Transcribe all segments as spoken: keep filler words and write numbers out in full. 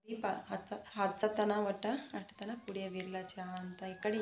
ದೀಪ ಹಚ್ಚ ಹಚ್ಚತನ ಒಟ್ಟ ಅಷ್ಟತನ ಕುಡಿಯೋದಿಲ್ಲ ಚಹಾ ಅಂತ ಈ ಕಡೆ.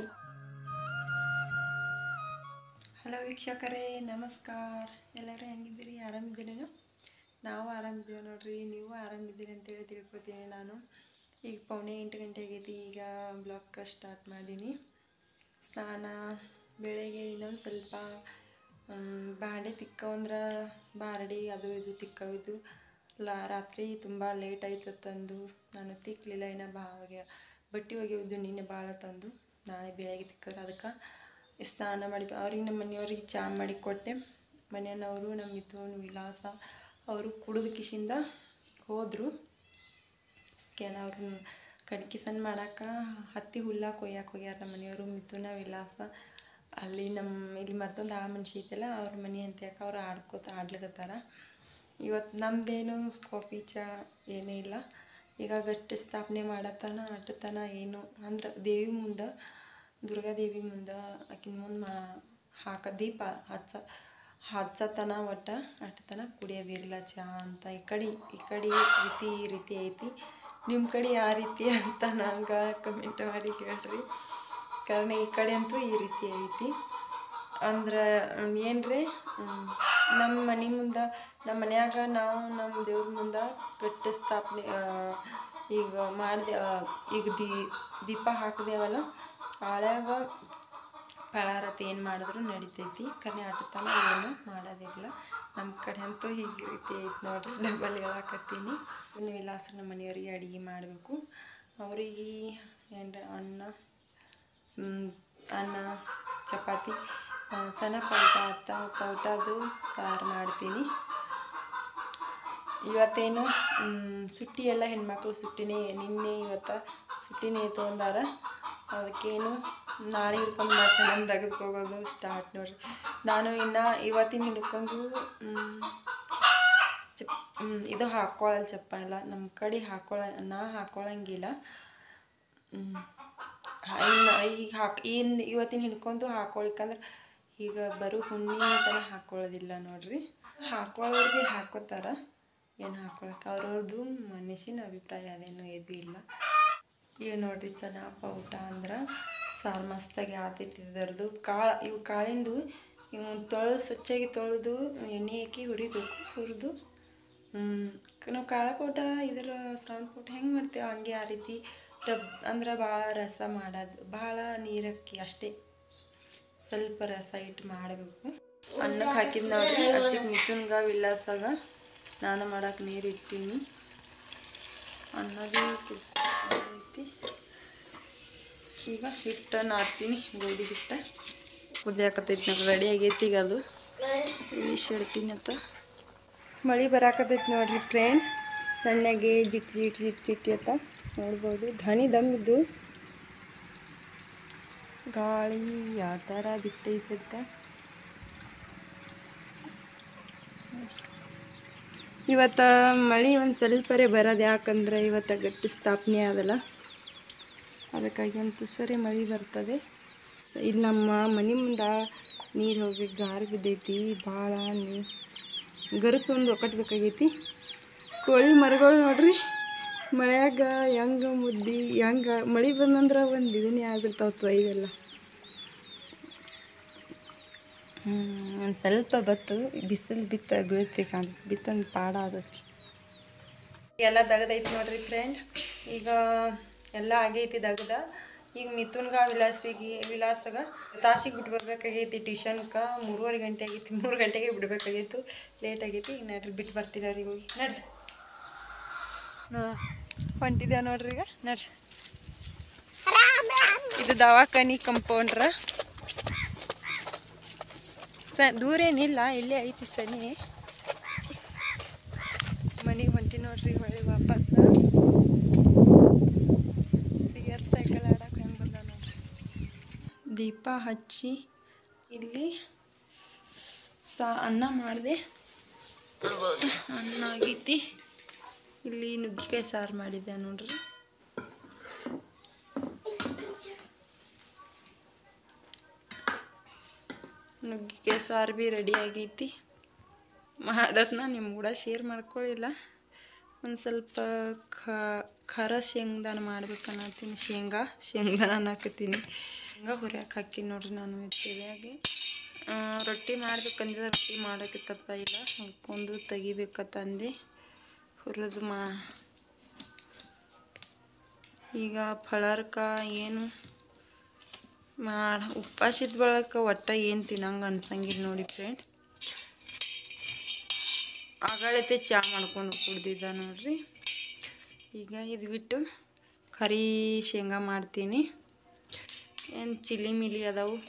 ಹಲೋ ವೀಕ್ಷಕರೇ, ನಮಸ್ಕಾರ. ಎಲ್ಲರೂ ಹೆಂಗಿದ್ದೀರಿ? ಆರಾಮಿದ್ದೀರೇನು? ನಾವು ಆರಾಮಿದ್ದೀವಿ ನೋಡ್ರಿ. ನೀವು ಆರಾಮಿದ್ದೀರಿ ಅಂತೇಳಿ ತಿಳ್ಕೊತೀನಿ ನಾನು. ಈಗ ಪೌಣೆ ಎಂಟು ಗಂಟೆ ಆಗೈತಿ. ಈಗ ಬ್ಲಾಗ್ ಸ್ಟಾರ್ಟ್ ಮಾಡೀನಿ. ಸ್ನಾನ ಬೆಳಗ್ಗೆ ಇನ್ನೊಂದು ಸ್ವಲ್ಪ ಬಾಂಡೆ ತಿಕ್ಕವಂದ್ರೆ ಬಾರಡಿ ಅದು ಇದು ತಿಕ್ಕವಿದ್ದು ಲಾ ರಾತ್ರಿ ತುಂಬ ಲೇಟ್ ಆಯ್ತು ತಂದು ನಾನು ತಿಕ್ಕಲಿಲ್ಲ. ಇನ್ನು ಬಾವಾಗ ಬಟ್ಟೆ ಒಗೆಯೋದು ನಿನ್ನೆ ಭಾಳ ತಂದು ನಾಳೆ ಬೆಳಗ್ಗೆ ತಿಕ್ಕಿದ್ರೆ ಅದಕ್ಕೆ ಸ್ನಾನ ಮಾಡಿ ಅವ್ರಿಗೆ ನಮ್ಮ ಮನೆಯವ್ರಿಗೆ ಚಹಾ ಮಾಡಿ ಕೊಟ್ಟೆ. ಮನೆಯವರು ನಮ್ಮ ಮಿಥುನ್ ವಿಲಾಸ ಅವರು ಕುಡಿದು ಕಿಶಿಂದ ಹೋದರು. ಕೆನ ಅವ್ರನ್ನ ಕಡ್ಕಿ ಸಣ್ಣ ಮಾಡೋಕೆ ಹತ್ತಿ ಹುಲ್ಲ ಕೊಯ್ಯಕ್ಕೆ ಹೋಗ್ಯಾರ ನಮ್ಮ ಮನೆಯವರು. ಮಿಥುನ ವಿಲಾಸ ಅಲ್ಲಿ ನಮ್ಮ ಇಲ್ಲಿ ಮತ್ತೊಂದು ಆ ಮನುಷ್ಯ ಐತಲ್ಲ ಅವ್ರ ಮನೆ ಅಂತ ಯಾಕೆ ಅವ್ರು ಆಡ್ಕೋತ ಆಡ್ಲಿಕತ್ತಾರ. ಇವತ್ತು ನಮ್ಮದೇನು ಕಾಫಿ ಚಹಾ ಏನೂ ಇಲ್ಲ. ಈಗ ಗಟ್ಟಿ ಸ್ಥಾಪನೆ ಮಾಡತ್ತಾನ ಅಟ್ಟತನ ಏನು ಅಂದ್ರೆ ದೇವಿ ಮುಂದೆ, ದುರ್ಗಾದೇವಿ ಮುಂದೆ ಆಕಿನ ಮುಂದೆ ಮಾ ಹಾಕ ದೀಪ ಹಚ್ಚ ಹಚ್ಚತನ ಒಟ್ಟ ಅಷ್ಟತನ ಕುಡಿಯೋದಿಲ್ಲ ಚಹಾ ಅಂತ ಈ ಕಡೆ. ಈ ಕಡೆ ರೀತಿ ಈ ರೀತಿ ಐತಿ. ನಿಮ್ಮ ಕಡೆ ಯಾವ ರೀತಿ ಅಂತ ನಂಗೆ ಕಮೆಂಟ್ ಮಾಡಿ ಹೇಳ್ರಿ. ಕಾರಣ ಈ ಕಡೆ ಅಂತೂ ಈ ರೀತಿ ಐತಿ. ಅಂದ್ರೆ ಏನ್ರಿ, ನಮ್ಮ ಮನೆ ಮುಂದೆ ನಮ್ಮ ಮನ್ಯಾಗ ನಾವು ನಮ್ಮ ದೇವ್ರ ಮುಂದೆ ಗಟ್ಟಿ ಸ್ಥಾಪನೆ ಈಗ ಮಾಡಿದೆ. ಈಗ ದೀ ದೀಪ ಹಾಕಿದೆವಲ್ಲ ಆಳ್ಯಾಗ ಫಲಾರತಿ ಏನು ಮಾಡಿದ್ರು ನಡಿತೈತಿ. ಕರೆ ಆಟತನ ಏನು ಮಾಡೋದಿಲ್ಲ. ನಮ್ಮ ಕಡೆ ಅಂತೂ ಹೀಗೆ ರೀತಿ ಐತಿ ನೋಡ್ರಿ. ಡಬಲ್ ಹೇಳಾಕತ್ತೀನಿ. ಇನ್ನು ವಿಲಾಸ ನಮ್ಮ ಮನೆಯವರಿಗೆ ಅಡುಗೆ ಮಾಡಬೇಕು. ಅವರಿಗೆ ಏನು ಅನ್ನ ಅನ್ನ ಚಪಾತಿ ಚೆನ್ನಾಗಿ ಪೌಟ ಅತ್ತ ಪೌಟದು ಸಾರು ಮಾಡ್ತೀನಿ. ಇವತ್ತೇನು ಸುಟ್ಟಿ ಎಲ್ಲ ಹೆಣ್ಮಕ್ಳು ಸುಟ್ಟಿನೇ ನಿನ್ನೆ ಇವತ್ತು ಸುಟ್ಟಿನೇ ತೊಗೊಂಡಾರ. ಅದಕ್ಕೇನು ನಾಳೆ ಹಿಡ್ಕೊಂಡು ಮತ್ತೆ ನಮ್ಮ ತೆಗೆದು ಹೋಗೋದು ಸ್ಟಾರ್ಟ್ ನೋಡ್ರಿ. ನಾನು ಇನ್ನು ಇವತ್ತಿನ ಹಿಡ್ಕೊಂಡು ಚಪ್ ಇದು ಹಾಕ್ಕೊಳ್ಳಲ್ಲ ಚಪ್ಪಲ್ಲ. ನಮ್ಮ ಕಡೆ ಹಾಕ್ಕೊಳ್ಳ ನಾ ಹಾಕ್ಕೊಳ್ಳಂಗಿಲ್ಲ. ಇನ್ನು ಈಗ ಹಾಕಿ ಇನ್ನು ಇವತ್ತಿನ ಹಿಡ್ಕೊಂಡು ಹಾಕ್ಕೊಳಿಕಂದ್ರೆ ಈಗ ಬರೋ ಹುಣ್ಣಿಮೆ ತನಕ ಹಾಕ್ಕೊಳ್ಳೋದಿಲ್ಲ ನೋಡ್ರಿ. ಹಾಕ್ಕೊಳ್ಳೋರಿಗೆ ಹಾಕೋತಾರ, ಏನು ಹಾಕ್ಕೊಳಕ್ಕೆ ಅವ್ರವ್ರದ್ದು ಮನುಷ್ಯನ ಅಭಿಪ್ರಾಯ ಅದೇನು ಇದು ಇಲ್ಲ. ಈಗ ನೋಡ್ರಿ ಚೆನ್ನಾಗಿ ಪೌಟ ಅಂದ್ರೆ ಸಾರು ಮಸ್ತಾಗಿ ಆತೈತಿ. ಇದರದ್ದು ಕಾಳು ಇವು ಕಾಳಿಂದು ಇವು ತೊಳೆದು ಸ್ವಚ್ಛಾಗಿ ತೊಳೆದು ಎಣ್ಣೆ ಹಾಕಿ ಹುರಿಬೇಕು. ಹುರಿದು ನಾವು ಕಾಳು ಪೌಟ ಇದರ ಸೌಂಡ್ ಪೌಟ ಹೆಂಗೆ ಮಾಡ್ತೇವೆ ಹಂಗೆ ಆ ರೀತಿ ರಬ್ ಅಂದ್ರೆ ಭಾಳ ರಸ ಮಾಡೋದು, ಭಾಳ ನೀರಕ್ಕಿ ಅಷ್ಟೇ ಸ್ವಲ್ಪ ರಸ ಇಟ್ಟು ಮಾಡಬೇಕು. ಅನ್ನಕ್ಕೆ ಹಾಕಿದ್ದು ನೋಡ್ರಿ. ಅಚ್ಚಿಗೆ ಮಿಥುನ್ಗ ವಿಲಾಸಾಗ ಸ್ನಾನ ಮಾಡೋಕೆ ನೀರು ಇಟ್ಟೀನಿ. ಅನ್ನದು ಐತಿ. ಈಗ ಹಿಟ್ಟು ನಾದ್ತೀನಿ, ಗೋಧಿ ಹಿಟ್ಟು ಕುದಿಯಾಕತ್ತೈತಿ ನಾವು ರೆಡಿ ಆಗೈತಿ. ಈಗ ಅದು ಇಳಿಸಿಡ್ತೀನಿ ಅಂತ ಮಳೆ ಬರಾಕತ್ತೈತಿ ನೋಡ್ರಿ ಫ್ರೆಂಡ್. ಸಣ್ಣಗೆ ಜಿಟ್ ಜಿಟ್ ಜಿಟ್ ಜಿಟ್ಟಿ ಅಂತ ನೋಡ್ಬೋದು. ಧನಿ ದಮ್ಮಿದ್ದು ಗಾಳಿ ಯಾವ ಥರ ಬಿಟ್ಟೈತಂತ. ಇವತ್ತು ಮಳೆ ಒಂದು ಸ್ವಲ್ಪರೇ ಬರೋದು. ಯಾಕಂದ್ರೆ ಇವತ್ತು ಗಟ್ಟಿ ಸ್ಥಾಪನೆ ಆದಲ್ಲ, ಅದಕ್ಕಾಗಿ ಒಂದು ತುಸರಿ ಮಳೆ ಬರ್ತದೆ. ಸೊ ಇಲ್ಲಿ ನಮ್ಮ ಮನೆ ಮುಂದೆ ನೀರು ಹೋಗಿ ಗಾರಿ ಬಿದ್ದೈತಿ. ಭಾಳ ನೀರು ಗರಸು ಒಂದು ಒಕ್ಕಟ್ಬೇಕಾಗೈತಿ. ಕೋಳಿ ಮರಗಳು ನೋಡ್ರಿ ಮಳೆಯಾಗ ಹೆಂಗೆ ಮುದ್ದಿ ಹೆಂಗೆ ಮಳೆ ಬಂದಂದ್ರೆ ಒಂದು ಇದನ್ನೇ ಆಗ್ಬಿಡ್ತಾವ ಇವೆಲ್ಲ. ಹ್ಞೂ ಒಂದು ಸ್ವಲ್ಪ ಬತ್ತು ಬಿಸಿಲು ಬಿತ್ತ ಬೀಳ್ತಿಕ ಬಿತ್ತೊಂದು ಪಾಡ ಆದಷ್ಟು ಎಲ್ಲ ದಗದೈತಿ ನೋಡ್ರಿ ಫ್ರೆಂಡ್. ಈಗ ಎಲ್ಲ ಆಗೈತಿ ದಗದ. ಈಗ ಮಿಥುನ್ಗ ವಿಲಾಸಿಗೆ ವಿಲಾಸಗ ತಾಸಿಗೆ ಬಿಟ್ಟು ಬರ್ಬೇಕಾಗೈತಿ ಟ್ಯೂಷನ್ಗೆ. ಮೂರುವರೆ ಗಂಟೆ ಆಗೈತಿ. ಮೂರು ಗಂಟೆಗೆ ಬಿಡಬೇಕಾಗಿತ್ತು, ಲೇಟ್ ಆಗೈತಿ. ಈಗ ನಡ್ರಿ ಬಿಟ್ಟು ಬರ್ತೀವಿ ಅವ್ರಿಗೆ ಹೋಗಿ. ನಡ್ರಿ ಹಾಂ ಹೊಂಟಿದ್ದೆ ನೋಡ್ರಿ. ಈಗ ನಡ್ರಿ ಇದು ದವಾಖಾನಿ ಕಂಪೌಂಡ್ರ. ಸ ದೂರ ಏನಿಲ್ಲ, ಇಲ್ಲೇ ಐತಿ ಸನಿ. ಮನೆಗೆ ಹೊಂಟಿ ನೋಡ್ರಿ. ಹೊಳ್ಳಿ ವಾಪಸ್ ಹುಡುಗಿಯರ್ ಸೈಕಲ್ ಆಡಕ್ಕೆ ಹೆಂಗೆ ಬಂದ ನೋಡ್ರಿ. ದೀಪ ಹಚ್ಚಿ ಇಲ್ಲಿ ಸಾ ಅನ್ನ ಮಾಡಿದೆ. ಅನ್ನ ಆಗೈತಿ. ಇಲ್ಲಿ ನುಗ್ಗಿಕಾಯಿ ಸಾರು ಮಾಡಿದ್ದೆ ನೋಡ್ರಿ. ನುಗ್ಗಿಕಾಯಿ ಸಾರು ಭೀ ರೆಡಿ ಆಗೈತಿ. ಮಾಡೋದನ್ನ ನಿಮ್ಮ ಕೂಡ ಶೇರ್ ಮಾಡ್ಕೊಳ್ಳಿಲ್ಲ. ಒಂದು ಸ್ವಲ್ಪ ಖಾರ ಶೇಂಗಾನ ಮಾಡ್ಬೇಕನ್ನತ್ತೀನಿ. ಶೇಂಗಾ ಶೇಂಗಾನ ಅನ್ನಕತ್ತೀನಿ. ಶೇಂಗಾ ಹುರಿಯಕ್ಕೆ ಹಾಕಿ ನೋಡ್ರಿ ನಾನು ಮೆತ್ತಗೆ. ರೊಟ್ಟಿ ಮಾಡ್ಬೇಕಂದಿದ್ರೆ ರೊಟ್ಟಿ ಮಾಡೋಕ್ಕಿತ್ತಪ್ಪ ಇಲ್ಲ, ಹಾಕ್ಕೊಂಡು ತೆಗಿಬೇಕತ್ತಂದು ಹುರಿದು ಮಾ ಈಗ ಫಳರ್ಕ ಏನು ಮಾಡ ಉಪ್ವಾಸಿದ ಬಳಕ ಒಟ್ಟ ಏನು ತಿನ್ನಂಗೆ ಅನ್ಸಂಗಿಲ್ಲ ನೋಡಿ ಫ್ರೆಂಡ್. ಆಗಳತೆ ಚಹಾ ಮಾಡ್ಕೊಂಡು ಕುಡ್ದಿದ್ದ ನೋಡ್ರಿ. ಈಗ ಇದು ಬಿಟ್ಟು ಕರಿ ಶೇಂಗಾ ಮಾಡ್ತೀನಿ. ಏನು ಚಿಲ್ಲಿ ಮಿಲಿ ಅದಾವು,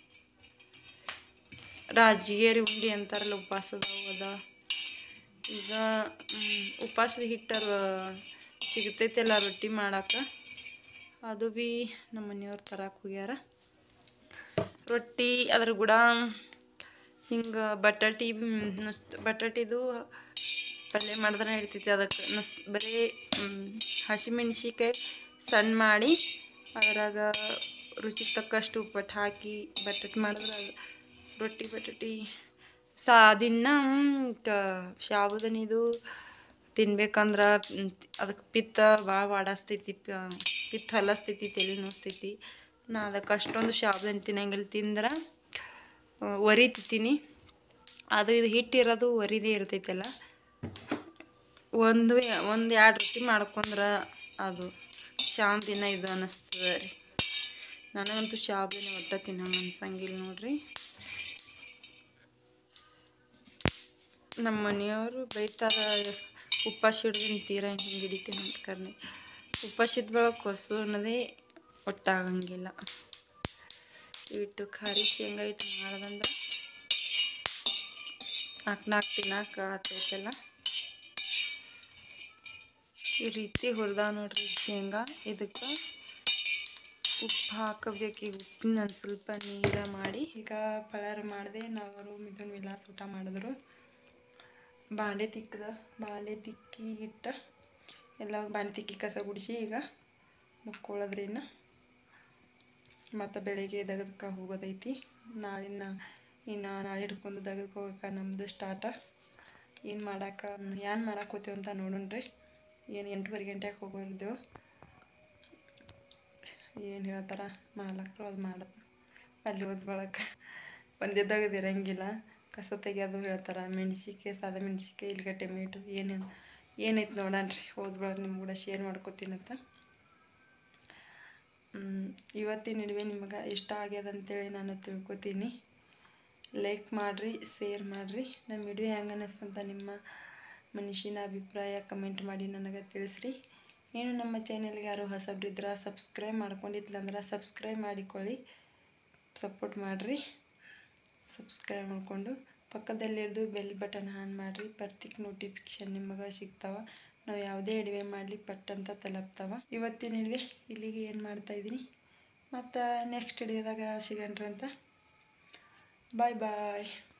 ರಾಜಗಿರಿ ಉಂಡಿ ಅಂತಾರಲ್ಲ ಉಪವಾಸದವು ಅದ. ಈಗ ಉಪವಾಸದ ಹಿಟ್ಟರು ಸಿಗ್ತೈತೆಲ್ಲ ರೊಟ್ಟಿ ಮಾಡಕ್ಕೆ, ಅದು ಭೀ ನಮ್ಮ ಮನೆಯವ್ರು ತರಕ್ಕೆ ಹೋಗ್ಯಾರ. ರೊಟ್ಟಿ ಅದ್ರ ಕೂಡ ಹಿಂಗೆ ಬಟಾಟಿ ನುಸ್ ಬಟಾಟಿದು ಪಲ್ಯ ಮಾಡಿದ್ರೆ ಇರ್ತೈತಿ. ಅದಕ್ಕೆ ನುಸ್ ಬರೀ ಹಸಿಮೆಣ್ಸಿಕಾಯಿ ಸಣ್ಣ ಮಾಡಿ ಅದ್ರಾಗ ರುಚಿ ತಕ್ಕಷ್ಟು ಉಪ್ಪಟ್ಟು ಹಾಕಿ ಬಟಾಟಿ ಮಾಡಿದ್ರೆ ಅದು ರೊಟ್ಟಿ ಬಟಾಟಿ ಸಾ ದಿನ ಶಾಬುದನಿದು ತಿನ್ಬೇಕಂದ್ರೆ ಅದಕ್ಕೆ ಪಿತ್ತ ಭಾಳ ವಾಡಸ್ತೈತಿ, ಪಿತ್ತ ಹಲಸ್ತೈತಿ, ತಲೆ ನೋಸ್ತೈತಿ. ನಾ ಅದಕ್ಕೆ ಅಷ್ಟೊಂದು ಶಾಬುದನಿ ತಿನ್ನಂಗಿಲ್ಲ. ತಿಂದ್ರೆ ಒರಿತಿತ್ತೀನಿ. ಅದು ಇದು ಹಿಟ್ಟಿರೋದು ಒರಿದೇ ಇರ್ತೈತಲ್ಲ. ಒಂದು ಒಂದು ಎರಡು ರೊಟ್ಟಿ ಮಾಡ್ಕೊಂಡ್ರೆ ಅದು ಶಾಮ್ ದಿನ ಇದು ಅನ್ನಿಸ್ತದೆ ರೀ. ನನಗಂತೂ ಶಾಬುದನಿ ಒಟ್ಟ ತಿನ್ನಂಗೆ ಅನ್ಸಂಗಿಲ್ಲ ನೋಡ್ರಿ. ನಮ್ಮ ಮನೆಯವರು ಬೈತಾರ, ಉಪ್ವಾಸ ಹಿಡ್ದು ತೀರ ಹಿಂಗೆ ಹಿಡಿತೀನಿ ಅಂತ ಕರ್ನೆ. ಉಪ್ವಾಸಿದ ಬಳಕ ಕೊಸು ಅನ್ನೋದೇ ಒಟ್ಟಾಗಂಗಿಲ್ಲ. ಇಟ್ಟು ಖಾರಿ ಶೇಂಗಾ ಇಟ್ಟು ಮಾಡ್ದಂದ್ರೆ ನಾಲ್ಕು ನಾಲ್ಕು ತಿನ್ನಕ್ಕೆ ಆಗ್ತೈತಲ್ಲ. ಈ ರೀತಿ ಹುರಿದ ನೋಡ್ರಿ ಶೇಂಗಾ. ಇದಕ್ಕೆ ಉಪ್ಪು ಹಾಕಬೇಕು. ಈಗ ಉಪ್ಪಿನ ಒಂದು ಸ್ವಲ್ಪ ನೀರ ಮಾಡಿ ಈಗ ಪಳಾರ ಮಾಡಿದೆ. ನಾವು ಮಿಥುನ್ ವಿಲಾಸ್ ಊಟ ಮಾಡಿದ್ರು. ಬಾಂಡೆ ತಿಕ್ಕದ ಬಾಂಡೆ ತಿಕ್ಕಿ ಹಿಟ್ಟ ಎಲ್ಲ ಬಾಂಡೆ ತಿಕ್ಕಿ ಕಸ ಗುಡಿಸಿ ಈಗ ಮುಕ್ಕೊಳ್ಳೋದ್ರಿ. ಇನ್ನು ಮತ್ತು ಬೆಳಿಗ್ಗೆ ದಗದಕ್ಕೆ ಹೋಗೋದೈತಿ. ನಾಳಿನ ಇನ್ನು ನಾಳೆ ಹಿಡ್ಕೊಂಡು ದಗದಕ್ಕೆ ಹೋಗಕ್ಕೆ ನಮ್ಮದು ಸ್ಟಾರ್ಟ. ಏನು ಮಾಡಕ್ಕೆ ಏನು ಮಾಡಕ್ಕೆ ಹೋಗ್ತೀವಿ ಅಂತ ನೋಡೋಣ್ರಿ. ಏನು ಎಂಟೂವರೆ ಗಂಟೆಗೆ ಹೋಗೋದು ಏನು ಹೇಳ್ತಾರ ಮಾಲಕರು ಅದು ಮಾಡೋದು. ಅಲ್ಲಿ ಹೋದ ಬಳಕ ಒಂದೇ ದಗದು ಇರಂಗಿಲ್ಲ, ಕಸ ತೆಗಿಯೋದು ಹೇಳ್ತಾರೆ. ಮೆಣಸಿಕಾಯಿ ಸಾದ ಮೆಣಸಿಕಾಯಿ ಇಲ್ಲಿಗೆ ಟೊಮೆಟೊ ಏನೇನು ಏನೈತೆ ನೋಡೋಣ್ರಿ. ಹೋದ ಬಳಕ ನಿಮ್ಮ ಕೂಡ ಶೇರ್ ಮಾಡ್ಕೊತೀನಂತ. ಇವತ್ತಿನ ನಡುವೆ ನಿಮಗೆ ಇಷ್ಟ ಆಗ್ಯದ ಅಂತೇಳಿ ನಾನು ತಿಳ್ಕೊತೀನಿ. ಲೈಕ್ ಮಾಡಿರಿ, ಶೇರ್ ಮಾಡಿರಿ. ನಮ್ಮ ವಿಡಿಯೋ ಹೆಂಗೆ ಅನ್ನಿಸ್ತಂತ ನಿಮ್ಮ ಮನುಷ್ಯನ ಅಭಿಪ್ರಾಯ ಕಮೆಂಟ್ ಮಾಡಿ ನನಗೆ ತಿಳಿಸ್ರಿ. ಏನು ನಮ್ಮ ಚಾನೆಲ್ಗೆ ಯಾರು ಹೊಸಬ್ರಿದ್ರೆ ಸಬ್ಸ್ಕ್ರೈಬ್ ಮಾಡ್ಕೊಂಡಿದ್ಲಂದ್ರೆ ಸಬ್ಸ್ಕ್ರೈಬ್ ಮಾಡಿಕೊಳ್ಳಿ, ಸಪೋರ್ಟ್ ಮಾಡಿರಿ. ಸಬ್ಸ್ಕ್ರೈಬ್ ಮಾಡಿಕೊಂಡು ಪಕ್ಕದಲ್ಲಿರೋದು ಬೆಲ್ ಬಟನ್ ಆನ್ ಮಾಡಿರಿ. ಪ್ರತಿ ನೋಟಿಫಿಕೇಷನ್ ನಿಮಗೆ ಸಿಗ್ತಾವೆ. ನಾವು ಯಾವುದೇ ಅಡುಗೆ ಮಾಡಲಿ ಪಟ್ ಅಂತ ತಲುಪ್ತಾವೆ. ಇವತ್ತಿನ ಅಡುಗೆ ಇಲ್ಲಿಗೆ ಏನು ಮಾಡ್ತಾಯಿದ್ದೀನಿ. ಮತ್ತು ನೆಕ್ಸ್ಟ್ ಅಡುಗೆದಾಗ ಸಿಗಣ್ರಿ ಅಂತ. ಬಾಯ್ ಬಾಯ್.